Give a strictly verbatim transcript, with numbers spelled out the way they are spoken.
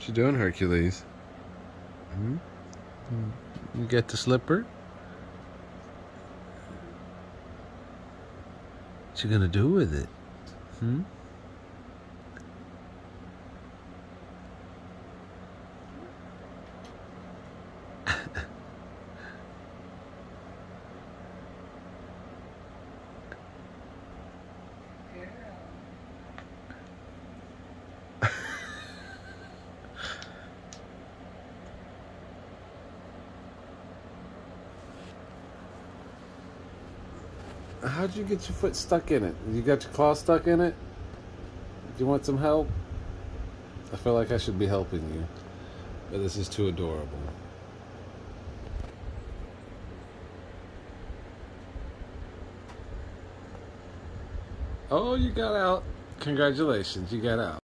What you doing, Hercules? Hmm? You get the slipper? What you gonna do with it? Hmm? How'd you get your foot stuck in it? You got your claw stuck in it? Do you want some help? I feel like I should be helping you, but this is too adorable. Oh, you got out. Congratulations, you got out.